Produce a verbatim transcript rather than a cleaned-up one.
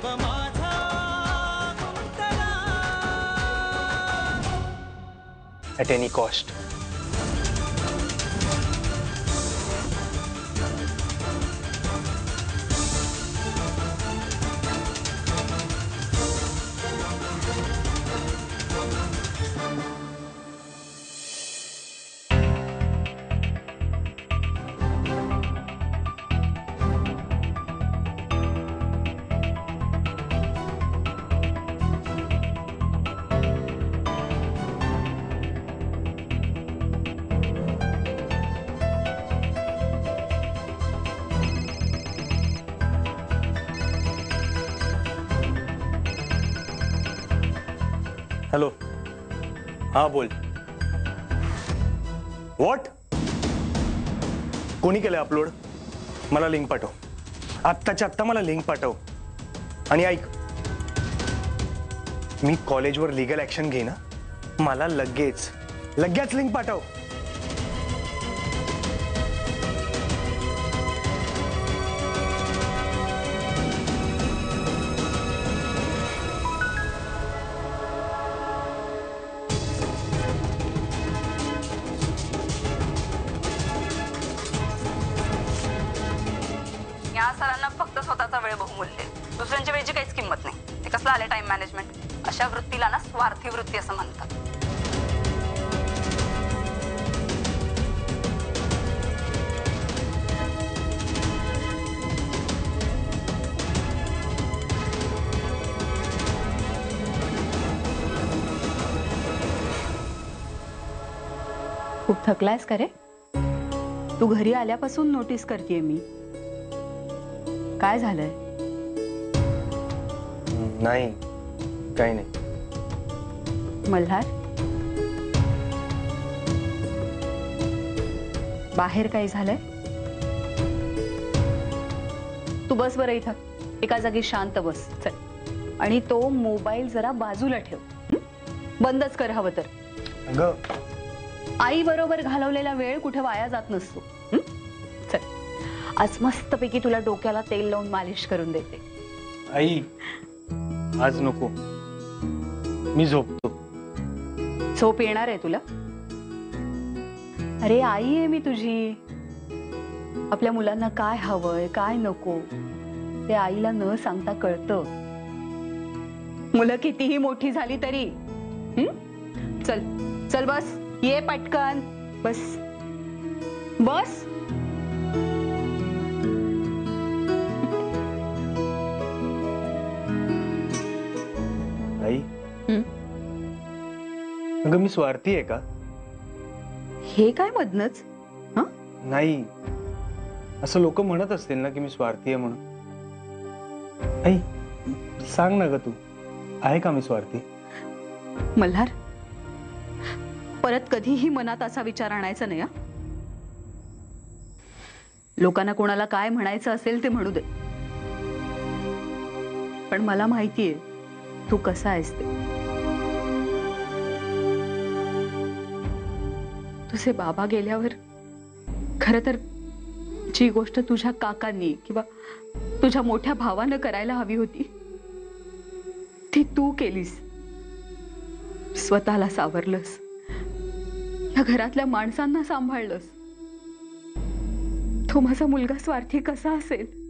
जीव माझा गुंतला at any cost. हॅलो, हा बोल. व्हॉट? कोणी केलं अपलोड? मला लिंक पाठव. आत्ताच्या आत्ता मला लिंक पाठव. आणि ऐक, मी कॉलेजवर लीगल ऍक्शन घेईन. मला लगेच लगेच लिंक पाठव. या सरांना फक्त स्वतःचा वेळ बहुमूल्य, दुसऱ्यांच्या वेळेची काहीच किंमत नाही. ते कसलं आले टाइम मॅनेजमेंट. अशा वृत्तीला ना स्वार्थी वृत्ती असं म्हणतात. खूप थकलायस का रे? तू घरी आल्यापासून नोटीस करतेय मी. काय झालंय? नाही, काही नाही. मल्हार, बाहेर काही झालंय? तू बस बरं इथं, एका जागी शांत बस. चल. आणि तो मोबाईल जरा बाजूला ठेव. हं? बंदच कर हवं तर. अगं, आई बरोबर घालवलेला वेळ कुठे वाया जात नसतो. हं? चल, आज मस्तपैकी तुला डोक्याला तेल लावून मालिश करून देते. आई, आज नको. मी झोपतो. झोप येणार आहे तुला? अरे आई आहे मी तुझी. आपल्या मुलांना काय हवंय काय नको ते आईला न सांगता कळतं. मुलं कितीही मोठी झाली तरी. हं? चल चल बस, ये पटकन बस बस. आई, हं? अगं मी स्वार्थी आहे का? हे काय मधनच? हं? नाही, असं लोक म्हणत असतील ना की मी स्वार्थी आहे म्हणून. आई, सांग ना ग, तू आहे का मी स्वार्थी? मल्हार, परत कधीही मनात असा विचार आणायचा नाही. लोकांना कोणाला काय म्हणायचं असेल ते म्हणू दे, पण मला माहितीये तू कसा आहेस ते. तुझे बाबा गेल्यावर खरं तर जी गोष्ट तुझ्या काकांनी किंवा तुझ्या मोठ्या भावानं करायला हवी होती ती तू केलीस. स्वतःला सावरलंस, या घरातल्या माणसांना सांभाळलंस. तो माझा मुलगा स्वार्थी कसा असेल